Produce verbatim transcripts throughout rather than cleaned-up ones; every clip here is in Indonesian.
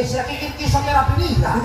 Eh, sila kikit-kisah merah pilih lah.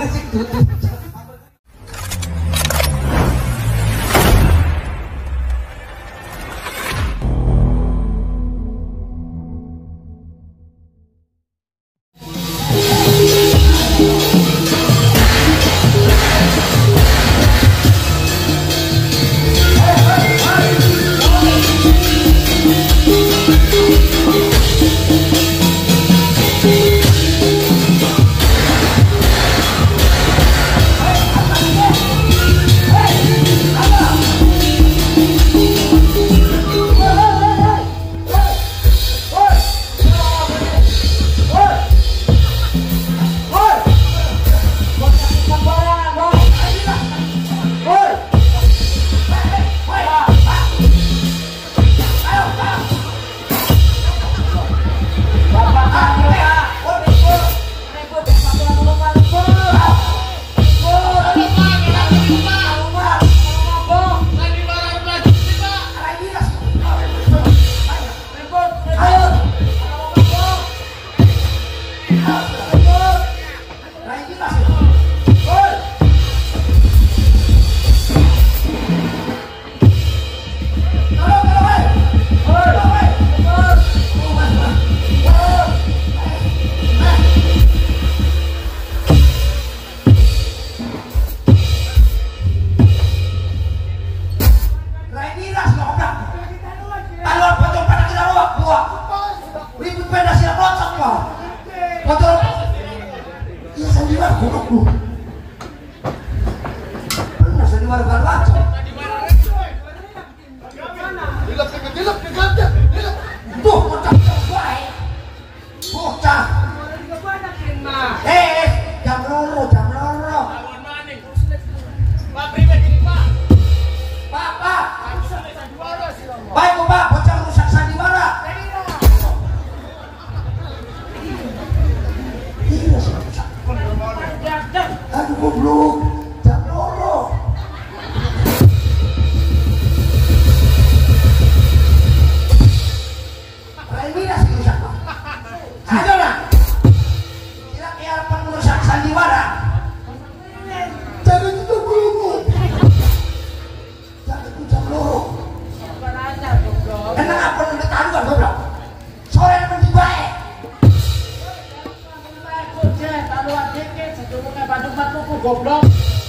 Goblok.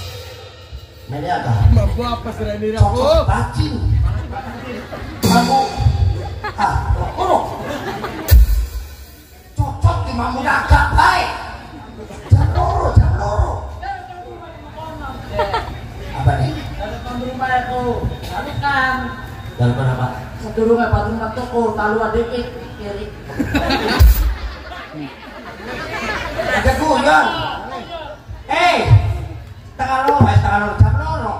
Ini apa? Mampu apa sih ini aku? Cocok bacing. Kamu ah, urut. Cocok di mamu agak baik. Jam loro, jam loro. Apa nih? Dalam rumah aku. Lalu kan. Dalam apa? Satu rumah patung toko talu adikit kiri. Ada guyon. Eh, tengah loro, eh tengah loro, jam loro.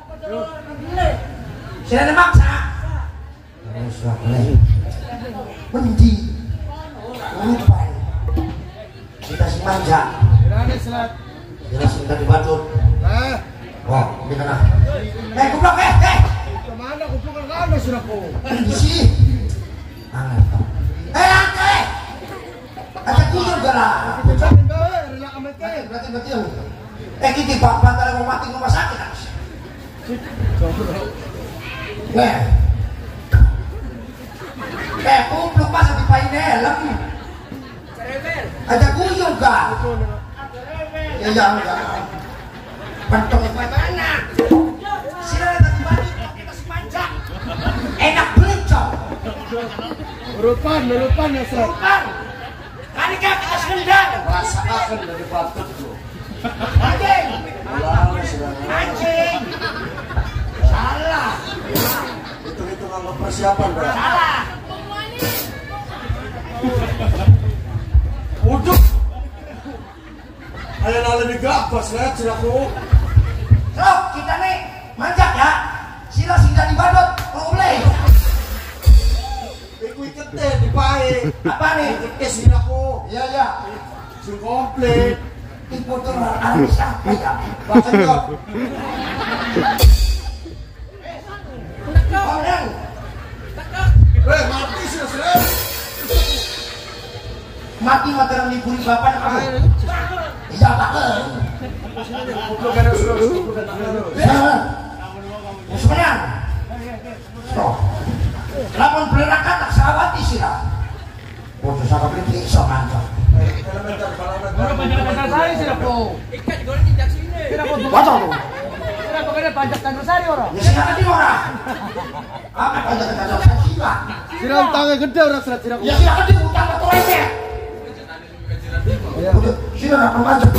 Sila na maksa. Terus boleh. Mendi. Lupai. Kita si manja. Berani selat. Jelas kita dibadut. Eh. Wah, ini kena. Eh, goblok eh, eh. Kemana goblok kan ada sudah ko. Di sini. Angkat. Eh, angkat. Ada guyon gara. Jangan bawa, rela amat ke. Berarti berarti. Eh, kita bapak kalau mau mati rumah sakit. Weh. Eh, kupluk pas di pain helm. Ada guyon ga? Ya ya ya. Pentong itu mana? Sila tadi baju kita sepanjang. Enak belicok. Rupan, rupan ya selat. Rupan. Kali kita sendang. Rasa akan dari patut lo. Anjing. Anjing. Salah. Itu-itu kalau persiapan bro. Salah. Uduk. Ayo nala digabas lah ciraku. Sok kita nih manjak ya. Sila sudah dibadut. Boleh. Iku ikete di pae. Apa nih? Ikete siraku. Iya ya. Sudah komplit. Ibu tuh anak siapa ya? Baca dong. Orang. Eh mati sih sudah. Mati mati orang liburi bapak kamu. Iya banget. Sebenarnya, stop. Lamun berangkat tak sawati sirah. Bodoh sama beli pisau mantap. Baru panjang sari sirah po. Ikat goreng injak sini. Sirah po. Baca lu. Sirah po kena panjang sari orang. Ya sirah tadi orang. Apa panjang sari sirah? Sirah tangan gede orang sirah sirah. Ya sirah tadi utang atau aja. Sirah nak panjang.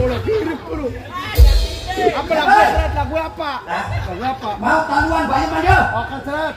Apa lagu seret lagu apa? Lagu apa? Mau taruhan bayar mana? Oke seret.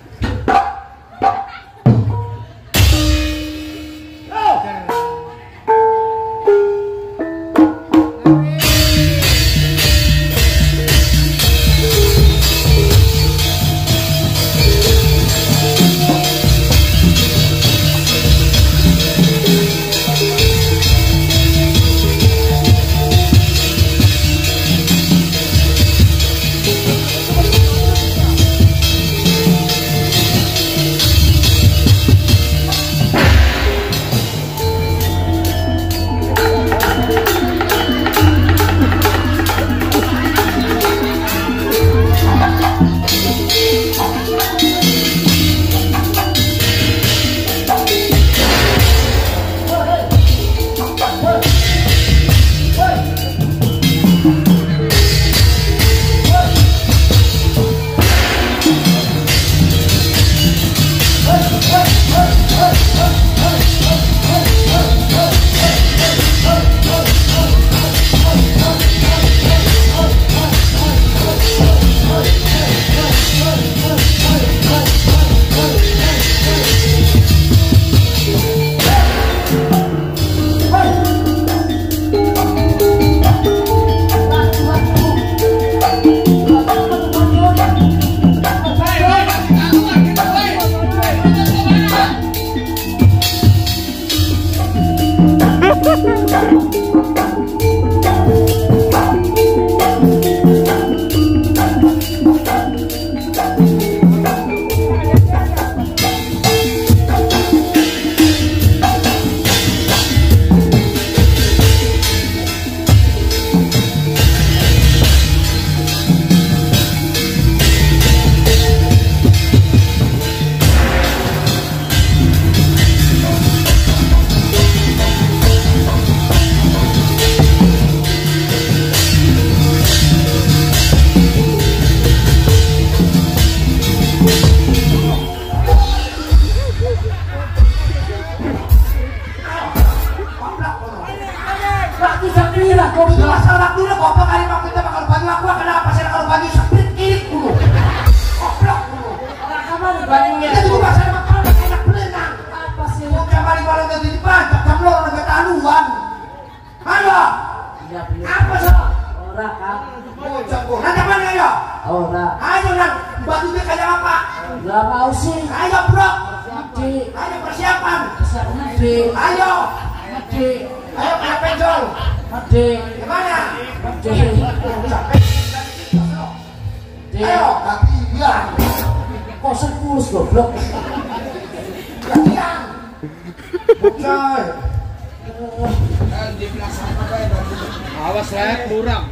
Awas rek, kurang.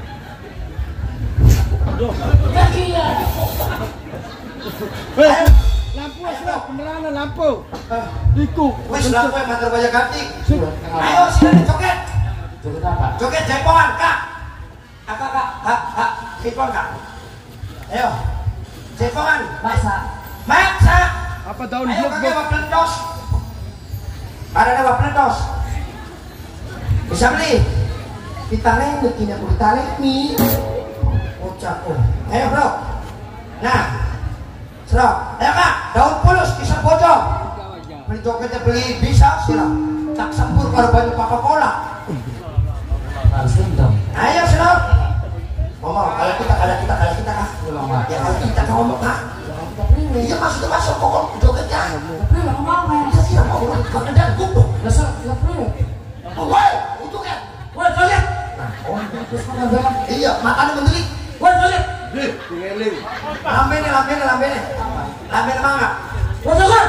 Aduh. Eh, lampu asal penerangan lampu. Iku. Wes lampu yang mater banyak ganti. Ayo sini joget. Joget apa? Joget jaipongan kak. Kak kak kak kak jaipongan kak. Ayo jaipongan. Masa. Maksa. Apa daun Ayo blok kakek bapak peledos. Ada bapak peledos. Bisa beli. Ditaleng, tidak boleh taleng nih. Ucap oh. Ayo bro. Nah, serap. Ayo kak, daun pulus kisah bojong. Beli jogetnya beli bisa sila. Tak sempur kalau banyak Coca Cola. Harus dendam. Ayo serap. Ngomong kalau kita kalau kita kalau kita kak. Ya kalau kita ngomong kak. Iya masuk masuk pokok jogetnya. Tapi nggak mau. Bisa sila mau kalau ada kumpul. Dasar nggak perlu. Woi, untuk kan? Woi, joget. Iya, makannya mendelik. Woi, joget. Tinggalin. Lambene, lambene, lambene. Lambene mangga. Woi, joget.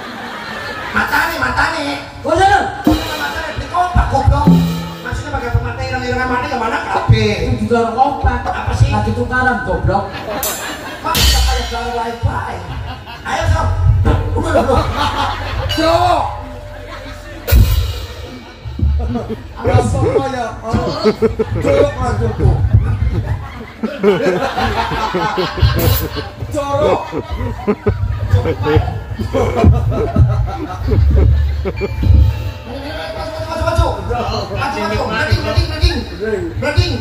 Matane, matane. Woi, joget. Matane di kompak goblok. Maksudnya pakai pemain dengan mana yang mana kabeh. Itu juga kompak. Apa sih? Lagi tukaran goblok. Kok bisa kayak jalan wifi? Ayo sob. Cowok. Alasan kaya. Cowok aja tuh. Cowok. Maju, maju, maju, maju, breaking, breaking, breaking,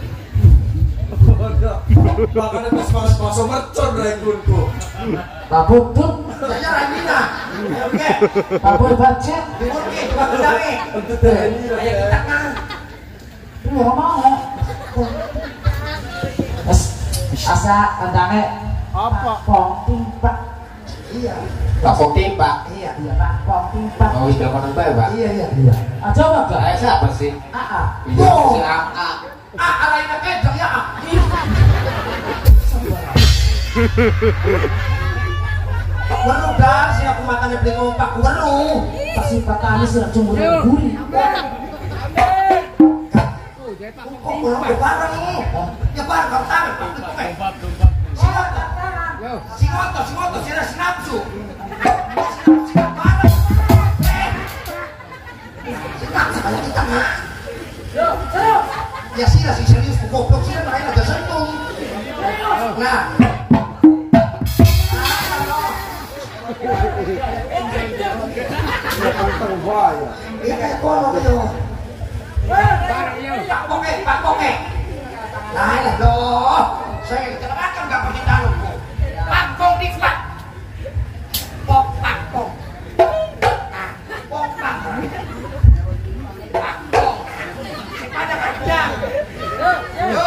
breaking. Bahkan itu masuk mercon rekunku. Pak Bubut. Saya Ramina. Oke, Pak Bubut baca. oke, coba kendali. Untuk T N I. Ayo kita kan. Lu ngomong. Wes asa tandane Apa? Pong timpak. Iya, Pak Pokting, Pak. iya, Iya Pak, Pong timpak. Oh, sudah konon Pak, Pak. iya, iya. Iya. Ah, coba Pak. Saya siapa sih? Aa. Iya, Oh. si A A. Ah, alainnya kedok ya. Baru dah, sih aku makannya beli kompak baru. Pasti Pak kami sudah cemburu gurih. Kok belum bareng? Ya bareng kau tangan. Siapa? Si moto, si moto, si rasi nafsu. Si nafsu kayak kita mah. Ya sih, si serius, goblok sih, main aja sentung. Nah. Iya kayak kono gitu. Pak Poke, Pak Poke. Nah, lah loh. Saya kecelakaan nggak pakai talukku. Pak Pong di Pak. Pok Pak Pong. Nah, Pok Pak. Pak Pong. Pada kerja. Yo.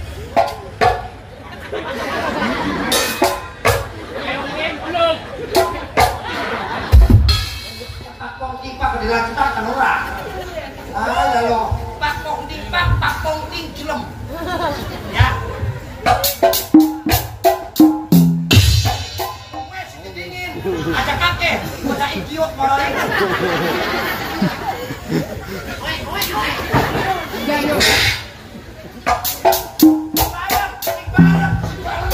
Pak Pong di Pak dilanjutkan orang. Ah, lah loh. Pak Pong di Pak, Pak Pong di jelem. Ya. Wes dingin. Aja kakek, udah idiot malah ini. Oi, oi, oi. Ya, yo. Bareng, bareng, bareng.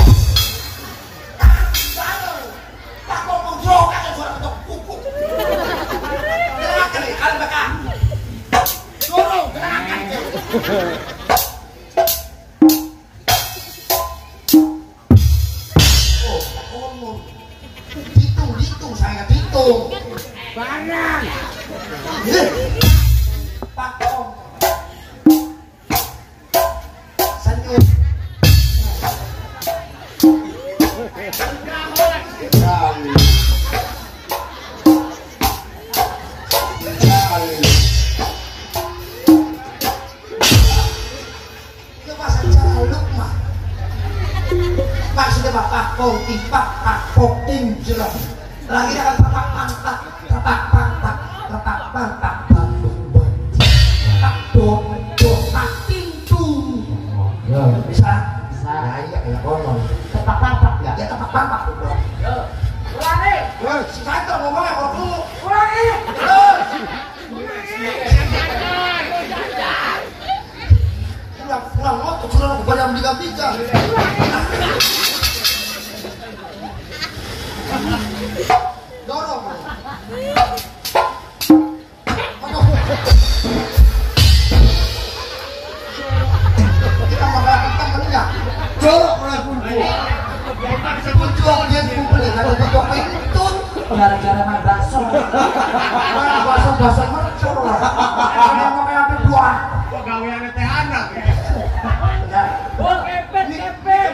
Bareng. Pak Pong ngobrol kan suara ketok kuku. Gerakan nih, kalian bakal. Dorong, gerakan. Hitung, hitung saya hitung. Barang. Pak Om. Senyum. Cali. Cali. Itu bahasa Jaluk mah. Maksudnya Pak Pong timpak, Pak Pong tim jelas. Lagi akan tepak pantak, tepak pantak, tepak pantak, bandung banci, tak dong, dong, tak pintu. Yo. Bisa? Bisa. Nah iya, ya konon. Tepak pantak ya. Ya tepak pantak dong. Yo. Ulangi. Wah, si Santo ngomongnya kalau dulu. Ulangi. Terus. Pulang, pulang motor, sudah aku pada ambil-ambilkan. Dorong. Aduh. Kita bakal kita meninggal. Cowok rekunku. Berjuang dia kumpulin, ada berjuang itu. Gara-gara main bakso. Mana bahasa-bahasa mercon lah. Ada yang ambil dua. Pegawaiannya teh anak. Ya. Oh, kepet, kepet.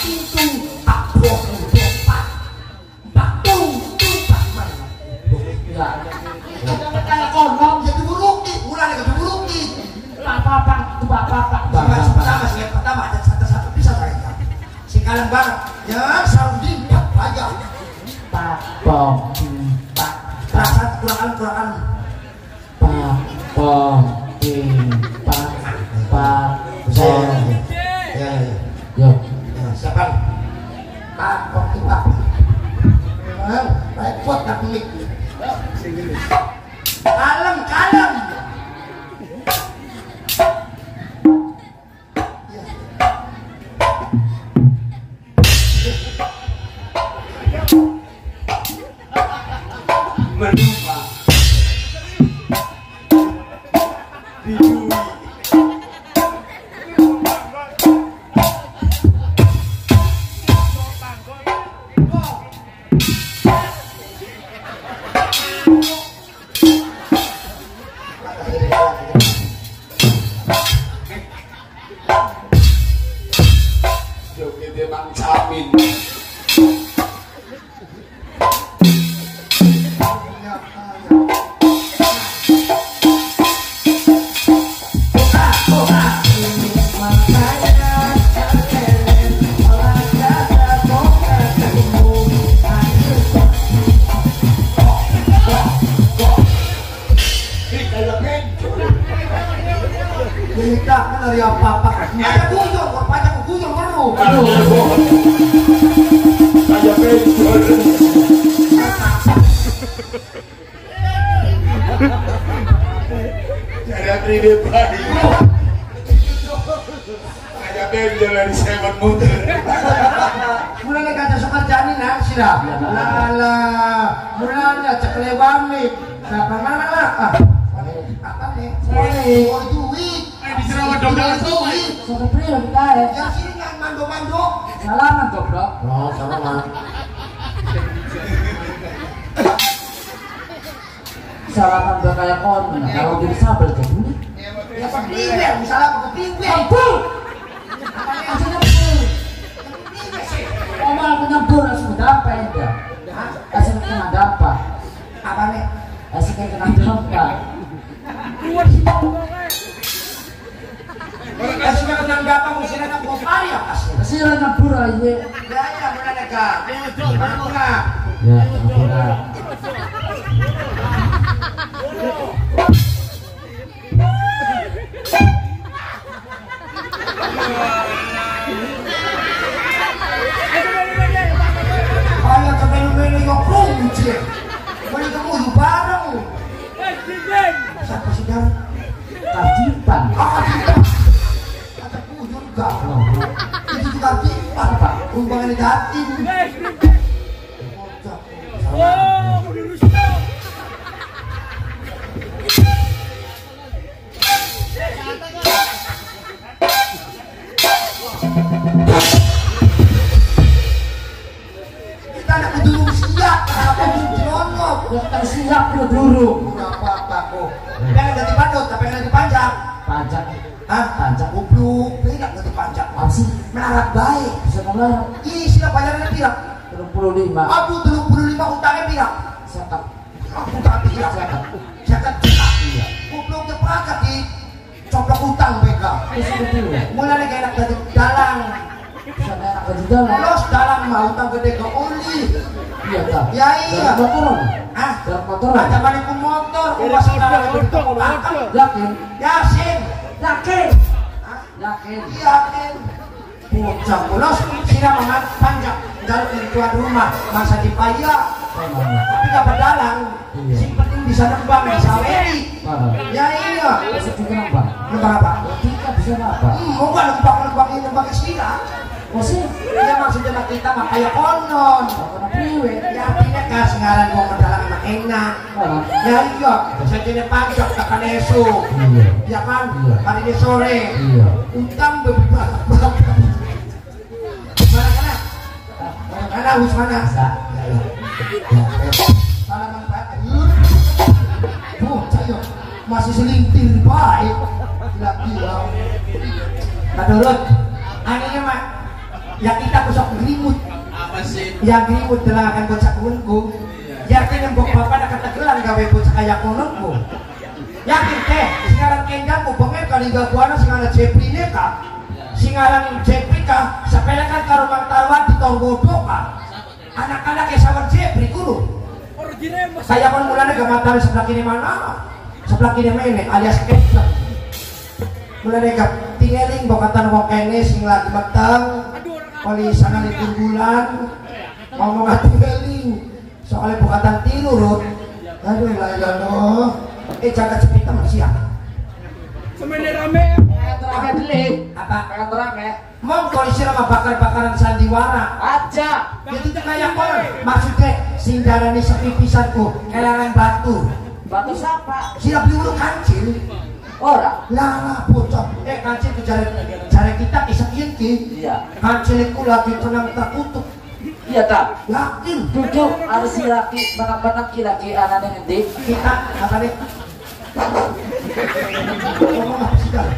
pintu pak bok pak pak tung tung pak mana Ya. Kayak kondom jadi buruki mulai ke buruki apa-apa itu apa-apa. sama pertama sih pertama ada satu-satu bisa saya si kalian bareng ya Saudi pak aja Pak Bom pak perasaan kurang kurang Pak Bom Pak Pak Bom ya Yo. siapa pak Bom pak repot tapi kalem kalem Menumpah Didui Joget emang camin Nikah kan dari apa-apa ada guyur, banyak guyur baru Kayak benjol Cara kride bayi Kayak benjol dari seven muter mulai nih kata suka jani nak sila lala mulai nih cek lewami nah mana mana ah apa nih oh duit diserang dong dengan duit Sudah pria kita ya. yang sini yang mando-mando Salaman goblok. oh sama Salaman udah kayak kon. Kalau jadi sabel jadi ini. ya pentingnya misalnya pentingnya Ampun. Maksudnya betul. Omong aku nyebur langsung dampak ya. Kasih kena dampak. apa nih Kasih kena dampak. kasih makan yang gampang mesti ada kopar ya kasih Kasih nyebur aja. ya ya mulai nih kak mana Ya, ampun. ayo coba lu yang kunci boleh ketemu bareng siapa sih kan Kajipan. ah ada kuyur gak itu juga tipan pak umbangan negatif kita nak kedurung siap apa jelonok Ya kan siap lu dulu. apa-apa kok pengen ganti bandot tapi pengen ganti panjang Pajak. hah? Panjang. goblok tidak ganti panjang Apa sih? melarat baik Bisa kemana? ih sila bayarannya pirang Belum puluh lima. aduh tujuh puluh lima utangnya pirang Sekap. aku tak pirang zakat juta gobloknya perangkat di coplok utang mereka Bisa betul. mulai nih kayak enak dari dalang Bisa enak ke dalam. los dalang mau utang gede ke oli Iya tak. ya iya Dalam motor. ah Dalam motor. ada balik ke motor uang sekarang itu Yakin? yasin Yakin. ah Yakin. yakin bocah ulos sila mamat panjang jalur dari tuan rumah masa dipayah Mana? tapi gak berdalang Iya. sing penting bisa nembang bisa weri Mana? ya iya Bisa kenapa? nembang apa? Kita bisa apa? hmm mau gak nembang nembang ini nembang sila Masih? iya maksudnya mah kita mah kayak konon Karena priwe. ya artinya kas ngaran mau mendalang mah enak Mana? ya iya saya jadi pancok tekan esok Iya. ya kan Iya. hari ini sore Iya. utang beberapa mana kana mana kana wis mana salaman pak bocah yo masih selintir baik gila gila kadurut anehnya mah Ya kita kusok gerimut. Apa sih? Ya gerimut telah akan bocah kunku. Yakin yang bapak bapak nak ketegelan gawe bocah kayak kononku. Yakin teh, sekarang kendang ku pengen kali gak kuana sekarang Jepri neka. Singaran Jepri kah, sepelekan karo Mang Tarwan di Tonggodo kah. Anak-anak yang sabar Jepri dulu. Saya pun mulanya gak matahari sebelah kiri mana, sebelah kiri mana alias ketek. Mulanya gak tinggaling bokatan wong kene sing lagi matang, kali sangat libur bulan, ngomong gak tinggaling, soalnya bokatan tilu rut. Aduh lah ya loh, eh jaga cepita masih ya. Semuanya rame. Rame delik. Apa? Pengen rame. Mau polisi sama bakar-bakaran sandiwara. Aja. Itu tuh kayak apa? Maksudnya singgarani sepi pisanku, kelangan batu. Batu siapa? Siap diurut kancil. Orang. Lala bocah. Eh kancil itu jari jari kita isakin ki. Iya. Kancil itu lagi tenang terkutuk. Iya tak. Yakin. Duduk harus si laki menang-menang laki anak yang gede. Kita apa nih? Ngomong apa sih dah?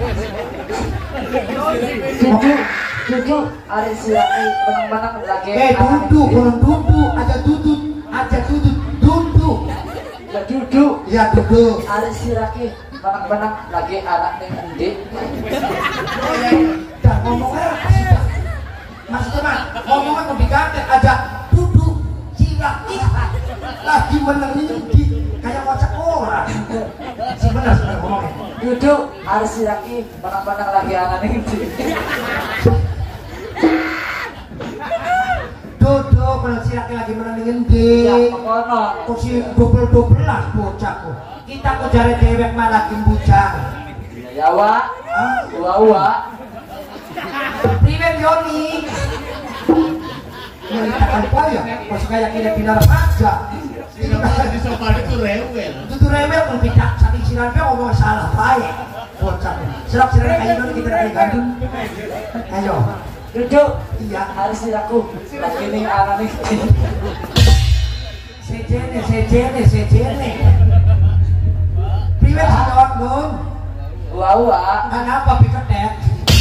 Duduk, duduk harus si laki menang-menang laki. Eh duduk, belum duduk, aja duduk, aja duduk, duduk. Ya duduk. Ya duduk. Harus si laki menang-menang lagi anak yang gede. Dah ngomong apa sih dah? Maksudnya mah ngomongnya mau diganti aja duduk si laki lagi menengin di kayak wajah orang. Si benar sebenarnya ngomongnya. Duduk harus si laki menang-menang lagi anak yang gede. Duduk kalau si laki lagi menengin di. Ya pokoknya. Kok si double-double lah bocahku. Kita kok cari dewek malah kimbujang. Ya wa, wa wa. Priwen Yoni. Yang tak apa ya? Masih kayak kira pindah aja. Ini kan di sopan itu rewel. Itu tuh rewel kalau tidak saking siramnya ngomong salah baik. Bocah. Serap siram kayak gini kita kayak gandum. Ayo. Duduk. Iya. Harus dilaku. Lagi nih anak nih. Sejene, sejene, sejene. Priwen sangat nun. Wa wa. Kenapa piketek?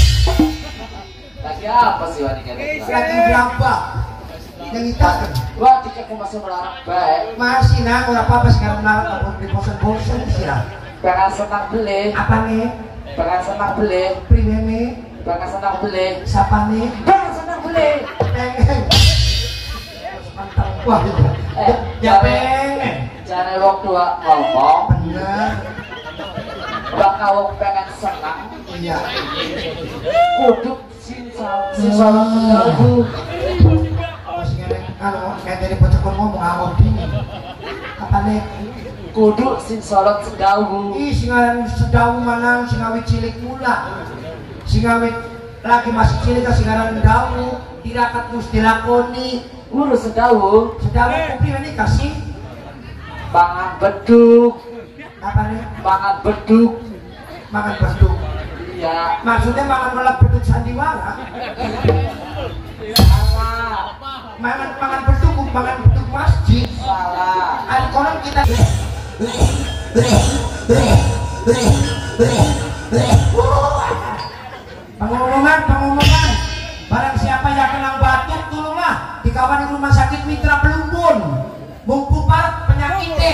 Lagi apa sih wanita? Lagi berapa? Yang kita kan? Wah, tiket aku masih melarang baik. Masih nak, udah apa-apa sekarang melarang kalau di bosan-bosan sih lah. Pengen senang beli. Apa nih? Pengen senang beli. Priwen nih? Pengen senang beli. Siapa nih? Pengen senang beli. Pengen. Mantap. Wah, gitu. Eh, Ya pengen. Jangan wong tua ngomong. Bener. Bakal wong pengen senang. Iya. Kuduk sisa sisa mengganggu. Masih ngereng. Kalau kayak dari bocah ngomong ngomong dingin. Apa nih? Kuduk sing solot sedawu. Ih, singaran sedau manang singawit cilik mula. Singawit lagi masih cilik ke singaran dawu. Tirakat mus dilakoni. Urus sedawu. Sedau kopi ini kasih. Pangan beduk. Apa nih? Pangan beduk. Makan beduk. Iya. Maksudnya makan melak beduk sandiwara. Salah. Makan makan beduk, makan beduk masjid. Salah. Ada konon kita. Pengumuman, pengumuman. Barang siapa yang kena batuk, tolonglah dikawani rumah sakit Mitra Pelumbun. Mumpung parah penyakitnya.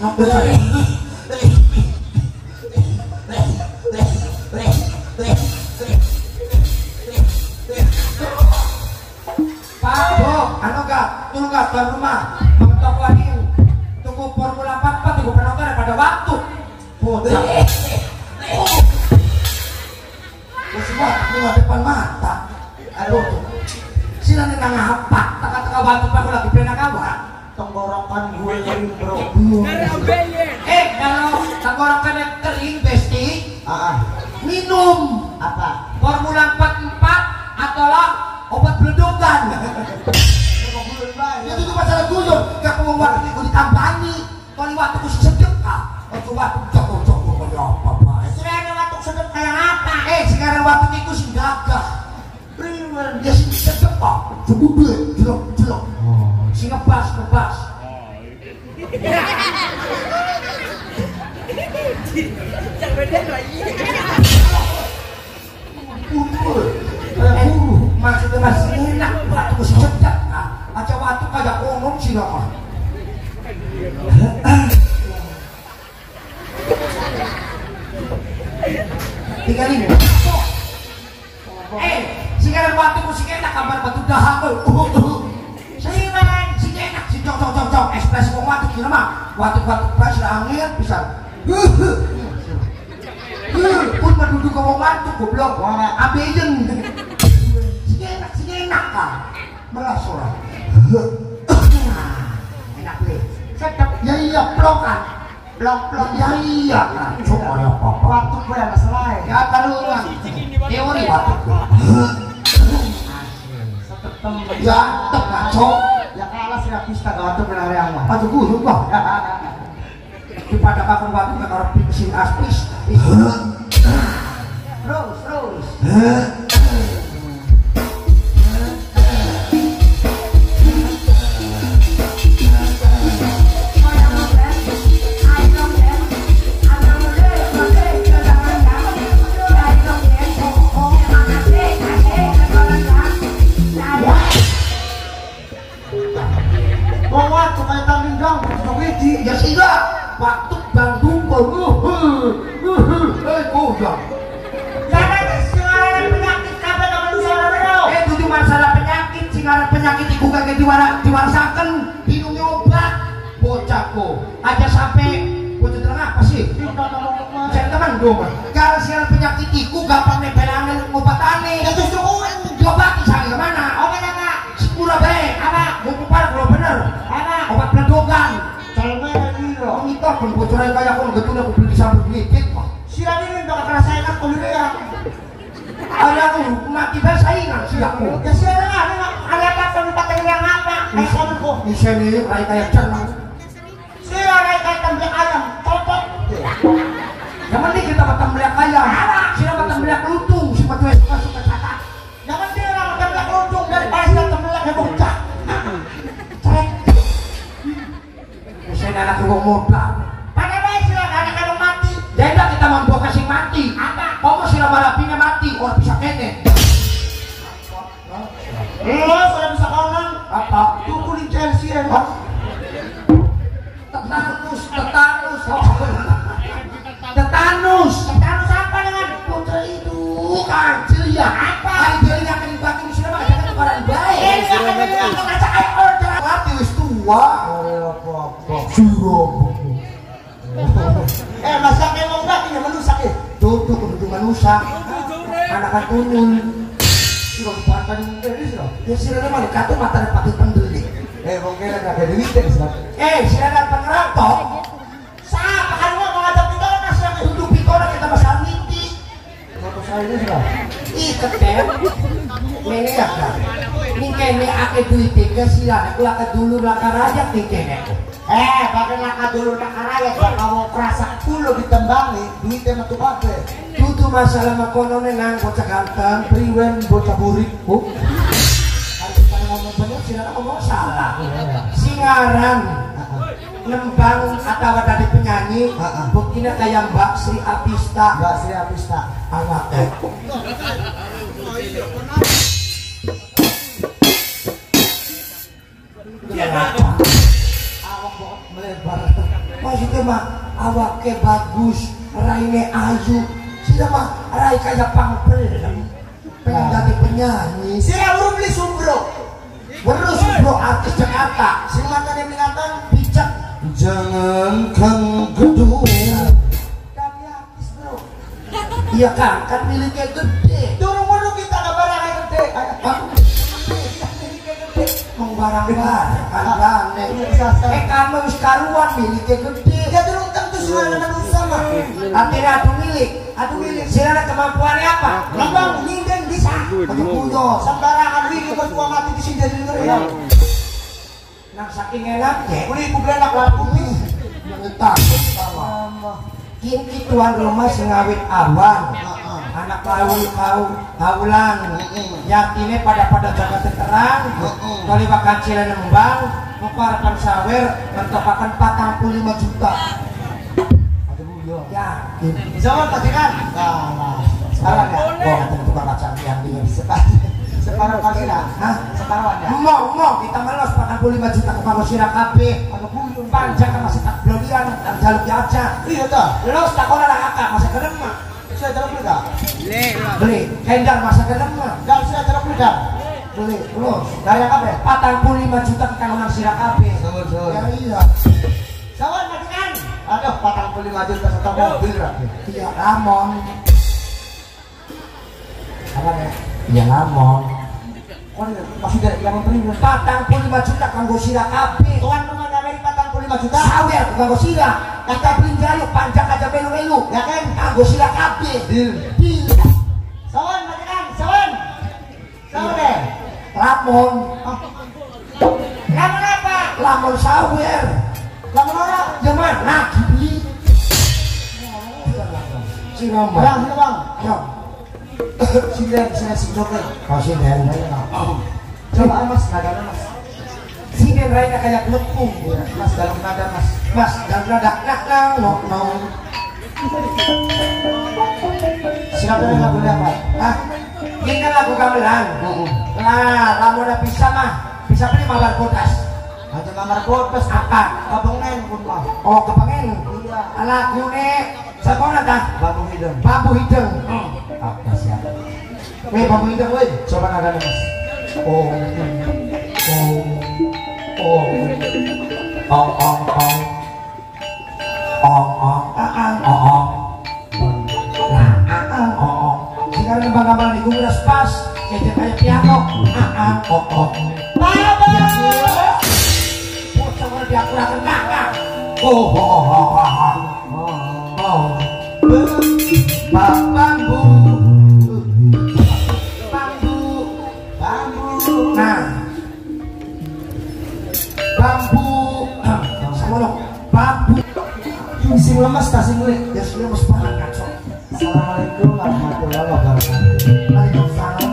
Pak, Bu, anu gak, tolong gak tuan rumah mengetok lagi tunggu Formula empat empat tunggu penonton pada waktu bocah semua lewat depan mata aduh sila nang apa teka-teka batu pak lagi pernah kawan tenggorokan gue yang bro eh kalau tenggorokan yang kering besti minum apa Formula empat empat atau lah obat beledogan itu tuh masalah guyur gak mau waktu itu ditambani kalau waktu itu sedekah waktu waktu joko-joko kayak apa pak sekarang waktu sedekah kayak apa eh sekarang waktu itu sih gagah dia sih sedekah cukup duit jelok-jelok si ngebas ngebas kumpul maksudnya masih iya mah. Tiga ribu. Eh, sekarang waktu musik enak kabar batu dahak. Seiman, si enak si cok cok cok cok ekspresi mau waktu kira mah waktu waktu pas angin bisa. Pun menduduk ke wong mantuk goblok. Abejen. Si enak si enak kan. Belas orang. Enak deh. Sedap. Ya iya plok kan. Plok plok ya iya kan. Coba ya apa. Waktu gue yang masalah. Ya kalau orang teori waktu. Ya tetap cok. Ya kalah sih aku tak waktu benar yang mah. Aduh gue lupa. Daripada kakak waktu kan orang mesin aspis. Terus terus. Ya sehingga waktu bang dumpul eh kuda karena singaran penyakit kapan manusia bro eh itu masalah penyakit singaran penyakit iku kagak diwara diwarasaken minum obat bocahku aja sampai bocah terang apa sih saya teman dong kalau singaran penyakit iku gampang nebelangan ngobatane ya justru diobati saya kemana obat apa sepura baik apa buku parah kalau bener apa obat peledogan itu pun bocoran kayak aku nggak tuh aku beli sampai duit pak. Siapa ini bakal kerasa enak kalau dia. Ada aku mati bersaingan sih aku. Ya siapa ada ada apa kalau pakai yang apa? Kayak kamu kok. Misalnya kayak kayak cerman. Siapa kayak kayak temblek ayam, copot. Yang penting kita makan temblek ayam. Siapa makan temblek lutung, siapa tuh suka suka catat. Yang penting orang makan temblek lutung dari pasar temblek yang bocah. Saya anak gua modal. Pada baik sila anak kalau mati. Jadi kita mampu kasih mati. Apa? Kamu sila malapinya mati, orang bisa kene. Eh, saya bisa kanan. Apa? Tukulin Chelsea ya. Tetanus, tetanus. Tetanus. Tetanus apa dengan putra itu? Kancil ya. Apa? Anjilnya akan dibagi di sini mah jangan orang baik. Ini akan dibagi ngajak ayo order. Mati wis tua. Suruh. Eh masa kayak mau nggak ini manusia ya? Tuh tuh kudu manusia. Anak tunun. Suruh buatan ini suruh. Ya sila naman kato mata na pati pendeli. Eh mungkin ada ada duit ya sila. Eh sila na pengerantong. Sa pakan mo mga dapito na sila duduk pito na kita masal miti. Moto sa ini sila. Ikat eh. Mene ya kan. Ning kene ake duit ke sila. Aku laka dulu laka raja ning kene ko. Eh, bakal laka dulu laka raja kalau kamu kerasa dulu ditembangi duitnya metu kafe. Itu masalah makono nang bocah ganteng, priwen bocah burik. Oh. Kalau pada ngomong bener sila ngomong salah. Singaran nembang atau dari penyanyi buktinya kayak Mbak Sri Apista. Mbak Sri Apista. Awak. Ya apa? Awak bokot melebar. Maksudnya mah awaknya bagus, raine ayu. Sila mah rai kayak pangpelem. Pengen jadi penyanyi. Sila baru beli sumbro. Baru sumbro artis Jakarta. Sila matanya mengatakan bijak. Jangankan gedung. Tapi artis bro. Iya kan, kan miliknya gede. Turun-turun kita gak barangnya gede. Barang-barang kan eh kamu wis karuan miliknya gede ya turun tentu semua manusia mah artinya adu milik adu milik sila kemampuannya apa lambang ninggen bisa puyo sembarangan wiki buat gua mati di sini dari negeri nang saking enaknya uli bukan anak laku nih mengetak kini tuan rumah sengawit awan anak laul kau haulan yakinnya pada pada jaga terang kali makan cila nembang mengkarapan sawer mentokakan patang puluh lima juta yakin zaman tadi kan sekarang ya oh nanti tukang kacang yang dingin sekarang kali lah sekarang ya mau mau kita melos pakai puluh lima juta ke kanggo sira kabeh. Panjang kan masih tak blodian dan jaluk aja. Iya toh. Lu takon lah akak masa gelem mah. Saya jaluk beli enggak? Beli. Beli. Kendar masa gelem mah. Enggak saya jaluk beli enggak? Beli. Terus daya kabeh empat puluh lima juta ke kanggo nang sira kabeh. Ya iya. Sawan matikan. Aduh empat puluh lima juta satu mobil rapi. Iya Ramon. Apa ya? Iya Ramon. Masih dari yang memberi empat puluh lima juta kanggo sira kabeh. Tuan rumah dari empat puluh lima juta. Sawer kanggo sira. Kata beli jaluk panjang aja melu-melu. Ya kan kanggo sira kabeh. Deal. Deal. Sawan matikan, sawan. Sawer. Ramon. Ramon apa? Ramon sawer. Ramon ora? Ya mana dibeli. Si Ramon. Ya, sini Bang. Ya. Sinden saya sebelumnya. Oh sinden raya. Coba Mas nada Mas. Sinden raya kayak lekung. Mas dalam nada Mas. Mas dalam nada nak nang no no. Siapa yang lagu apa? Ah, ini kan lagu gamelan. Nah, kamu udah bisa mah. Bisa beli mawar kotas. Ada mawar kotas apa? Kepengen pun mah. Oh kepengen. Iya. Lagu nih. Siapa nak? Bambu hidung. Bambu hidung. Apa siapa? Weh bambu hidung weh. Coba nada Mas. Oh, oh, oh, oh, oh, oh, oh, oh, ah, oh, oh, nah, ah, oh, oh. Sekarang nembang-nembang di gue udah pas, kayak kayak piano, ah, ah, oh, oh. Baba, bocah udah diakurakan kakak. Oh, oh, oh, oh, oh, oh, bambu. Nah, bambu, sama lo, bambu. Sing lemes kasih murid, ya sing lemes banget kacau. Assalamualaikum warahmatullahi wabarakatuh. Waalaikumsalam.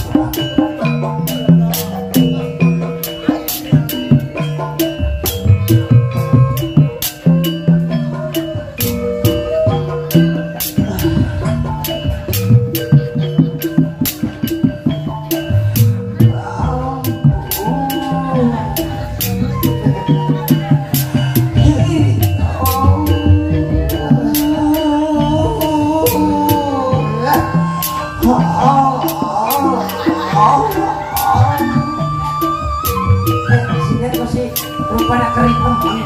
Rupanya kering teman.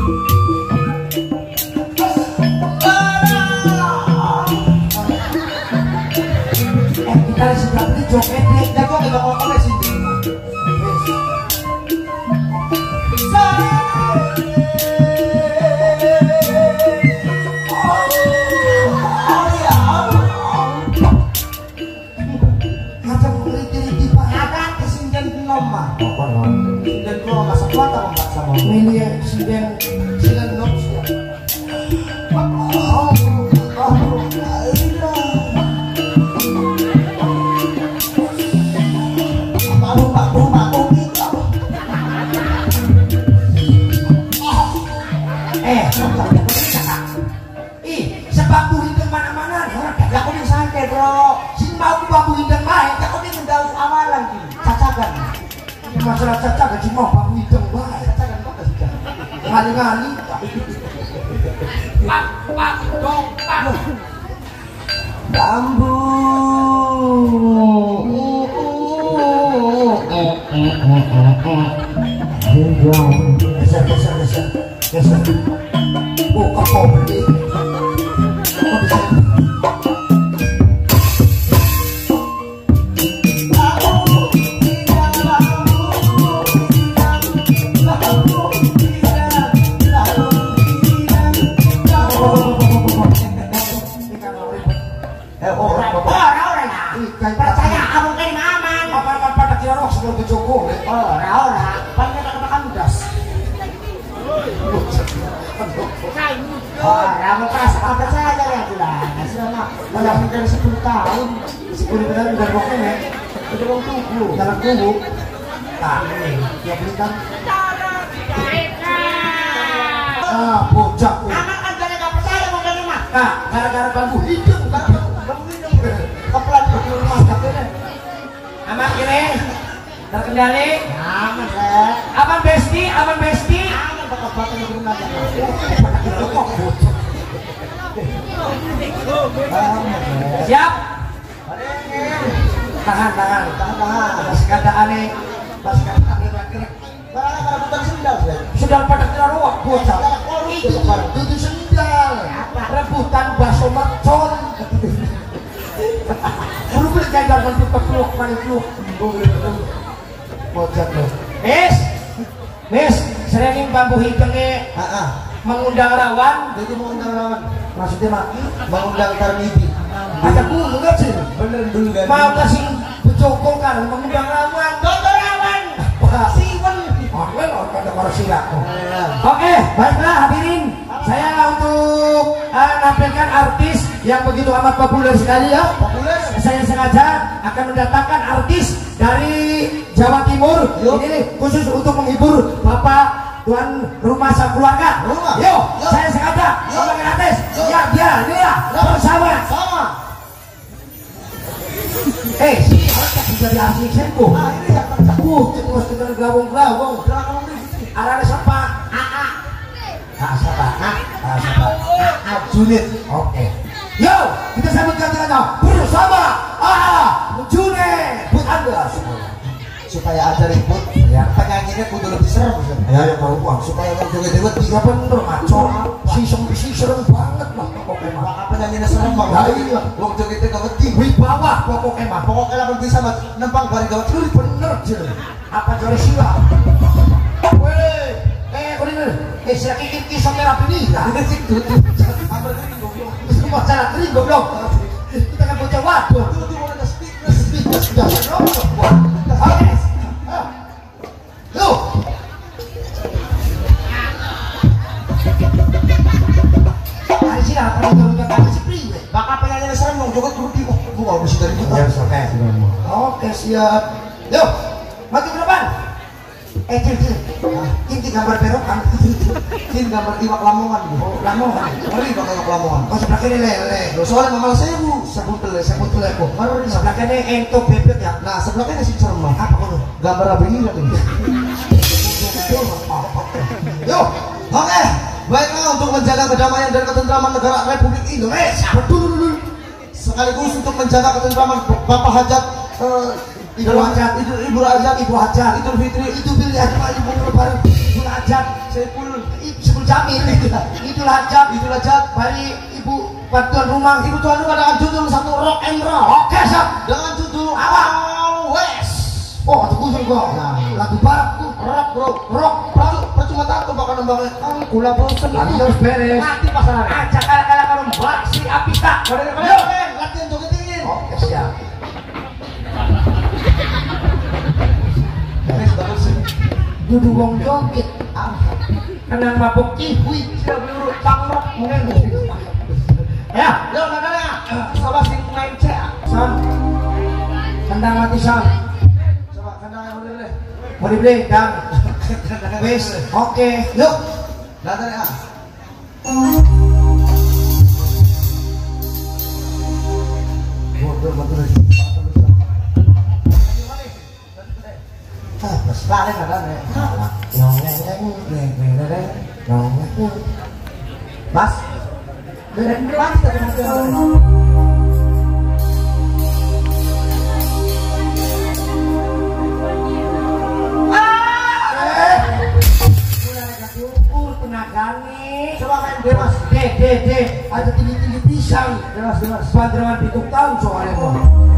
Eh kita di sebelah ini joget deh. Jago kita kalau kalau sini. Macam kuliti-kuliti pak. Ada kesinjan nomah. Apa nomah? Dan gua masak kuat apa enggak sama ini ya sidang sidang nops ya. Oh, oh, Baru baru baru eh, ih, sebambu hidung mana-mana nih orang kagak kuning santai bro. Si mau bambu hidung lain, kagak kuning mendaur awalan gini, cacagan. Masalah cacagan si mau bambu hidung lain. Ngali-ngali pak pak dong pak bambu geser geser geser geser oh kok beli kok bisa percaya kamu kan aman apa-apa pada kira roh sebelum ke Joko ora-ora paling kata-kata mudas ora merasa apa saja ya bilang selama udah mikir sepuluh tahun sepuluh tahun udah bokeh ya udah bong tubuh dalam tubuh tak ya belikan ah bocah anak kan jangan gak percaya mau kan mah nah gara-gara bambu hidung bambu hidung kepelan di rumah katanya aman kira terkendali aman saya Aman Besti, aman Besti. Aman bakal batang yang benar. Siap. Tahan, tahan, tahan, tahan. Pas kata aneh, pas kata gerak-gerak. Barang para bukan sendal sudah. Sudah pada keluar bocah. Itu itu sendal. Rebutan bakso mercon. Lu beli jajan untuk peluk mana peluk. Bocah lu. Mis, mis, sering bambu hidungnya. Heeh. Mengundang rawan. Itu mau undang lawan. Maksudnya mak? Mengundang Tarmizi. Ada gunung nggak sih? Bener dulu kan. Mau kasih berjokong kan mengundang rawan. Dokter rawan. Siwen. Oh, well, ada orang silat. Oke, baiklah hadirin. Saya untuk uh, nampilkan artis yang begitu amat populer sekali ya. Populer. Saya sengaja akan mendatangkan artis dari Jawa Timur. Yuk. Ini khusus untuk menghibur Bapak tuan rumah sekeluarga. Rumah. Yuk, Yuk. saya sengaja membagikan artis. Yuk. Ya, dia, dia bersama. Sama. Eh, sini harus kasih jadi artis sembuh. Nah, ini yang tercak. Uh, terus dengan gabung-gabung. Jangan ngomong di sini. Arahnya siapa? Aa. Ah, siapa? Ah, ah, siapa? Aa Junit. Oke. Yo, kita sambutkan dengan bersama Ah Junit buat Anda semua. Supaya ada ribut, Ya. penyanyinya kudu lebih serem. Ya, ya baru uang. Supaya orang joget-joget Tiga bener macam si sem si serem banget lah pokoknya mah. Maka penyanyinya serem bang. Ya, iya. Wong jogetnya gak wedi. Wibawa pokoknya mah. Pokoknya lamun bisa mah nempang bareng gawat dulu Bener aja. Apa jari sila? Weh, eh bener. Eh sila kikir kisah terapi nih. Ini sih tutup. Ambil ini goblok. Semua cara kering goblok. Kita kan bocah waduh. Tutup mau ada speaker. Sudah serem. Oke. Lu. Hari sini apa yang kamu katakan seperti ini? Maka penyanyinya serem bang joget kudu di. Gua gak bisa dari kita. oke. Oke, siap. Yuk, maju ke depan. Eh, cil, cil. Ini gambar berokan. Ini gambar iwak Lamongan. Oh, Lamongan. Ngeri bang iwak Lamongan. Oh, sebelah kiri lele. Loh, soalnya mamal saya bu. Sebutul, sebutul aku. Ngeri. Sebelah kiri ento bebek ya. Nah sebelah kan sih serem bang. Apa kono? Gambar abang ini lagi. Yuk. Oke, baiklah untuk menjaga kedamaian dan ketentraman negara Republik Indonesia. Betul, betul. Sekaligus untuk menjaga ketentraman Bapak Hajat, eh, Ibu Ibu Hajat, Hajat. Ibu, Ibu Hajat, Ibu Hajat. Idul Fitri, Itu pilih aja Pak Ibu Lebaran. Ibu Hajat. Saiful, Sebelum Jamil. Itu Hajat. Idul Hajat, Bari Ibu bantuan rumah. Ibu Tuhan Rumah dengan judul satu rock and roll. Oke, siap. Dengan judul Apa? Always. Oh, itu kusur kok. Nah. Lagu barat tuh. Rock bro, Rock. Percuma- percuma tato bakal nembangnya. Ah, gula bosen Nanti ini. harus beres. Mati pasaran. Ajak kala-kala kalau mbak si Apita. Kalian Yuk. kalian latihan joget ini. Oke, siap. Ini bagus sih. Dudu wong joget. Ah. Kenang mabuk cihui. Sudah berurut pangrok. Ya. Yuk, nadanya. Coba sing main cek. Son. Kendang mati son. Coba kena yang boleh deh. Mau dibeli, dang. Wis, oke. Yuk. Nadanya. Bodoh betul lagi. Ah, besar ya nadanya. Mas. Mas, coba main bebas. Deh, deh, deh. Ada tinggi-tinggi pisang. Bebas, bebas. Bandrawan pitung tahun soalnya kok.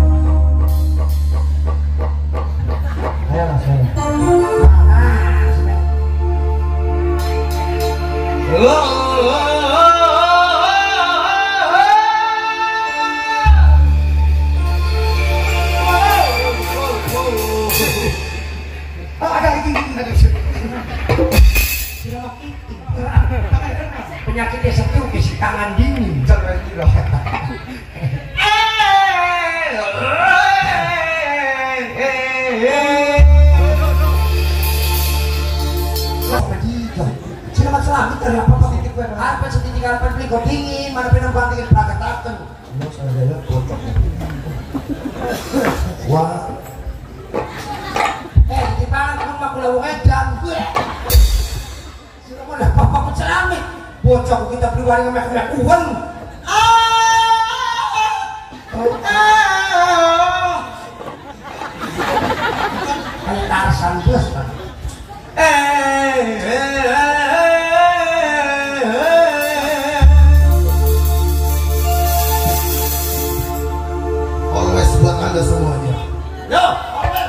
Ayo mas, ayo. Penyakitnya setiu kisi tangan dingin. Selamat selamat dari apa pak? Apa setitik harapan beli kau dingin mana penembang dingin pelakat taten. Wah. Eh di mana pun mak pulau aja. bocah kita beli waring mek-mek uwen. Kayak Tarzan bos kan. Always buat Anda semuanya. Yo, always.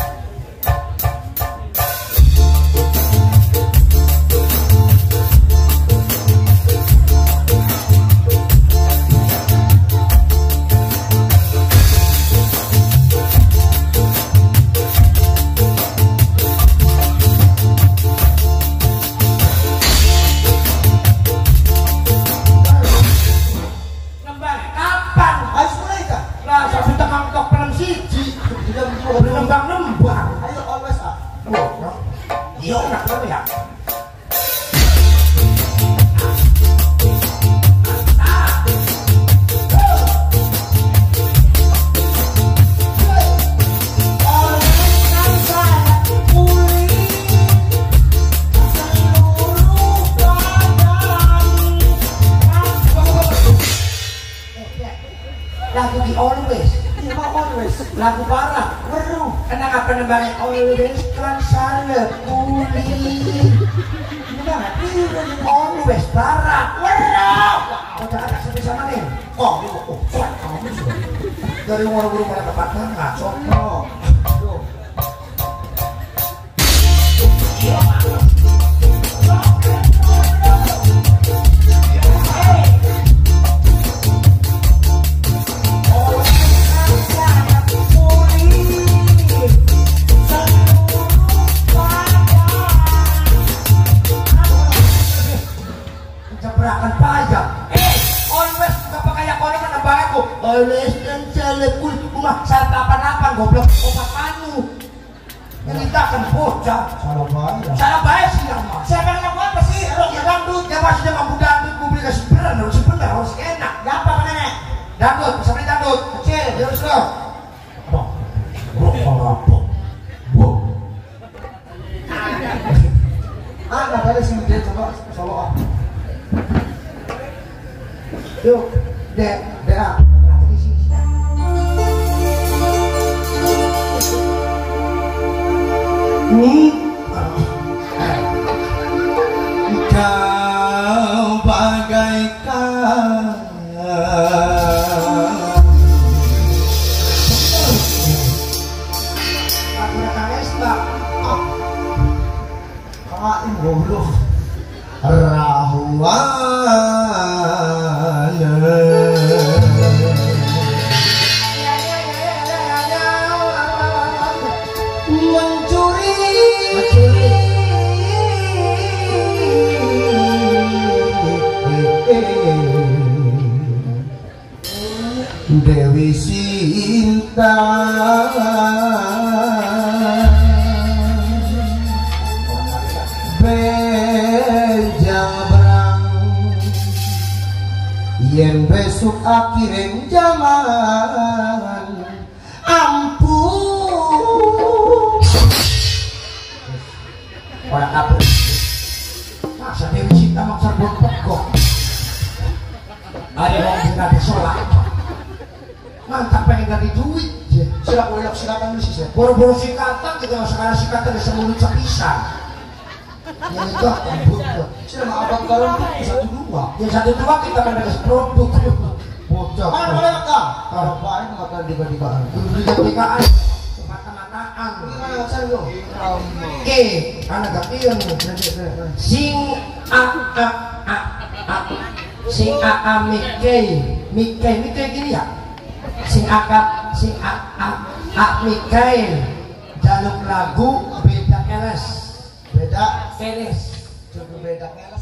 Lagu di always, iya mah always. Lagu parah, weruh. Kenapa penembangnya always kan salep kuli. Gimana? Always parah, weruh. Udah ada sampai sana nih. Oh, oh, oh, kamu sudah. Dari buru-buru pada tempat nggak cocok. Iya. Cebrakan pajak. Eh, always apa kayak kono menembak aku. Always dan celekul rumah saya apa-apa goblok obat anu. Menitakan bocah. Salah banget. Salah baik sih ya, Mas. Saya pengen apa sih? Kalau ya dangdut, ya masih dia mampu dangdut, gue beli kasih beran, harus bener, harus enak. Ya apa makanya? Dangdut, bisa beli dangdut. Kecil, ya harus lo. Bok, bok, bok, bok, bok. Ah, nggak ada sih dia coba solo ah. Yuk, dek, dek. Hmm. Kau bagaikan kain goblok rahuana mencuri Dewi Sinta benjang berang yen besok akhirin zaman ampun orang apa? Masa Dewi Sinta maksa buat pokok. Ada orang yang ada sholat. Mantap pengen ganti duit. Silakan welok silakan sih saya. Boro-boro sikatan kita sekarang sikatan bisa mulut sepisan. Yang itu akan butuh. sudah mah abang kalau satu dua Yang satu dua kita mendekas produk. bocah mana boleh kak kalau baik maka tiba-tibaan Tiba-tibaan mata-mataan. gimana saya lo Oke, anak kapian sing a a a a sing a a Mickey Mickey Mickey gini ya sing a a sing a a a Mickey jaluk lagu beda keles beda keles cukup beda kelas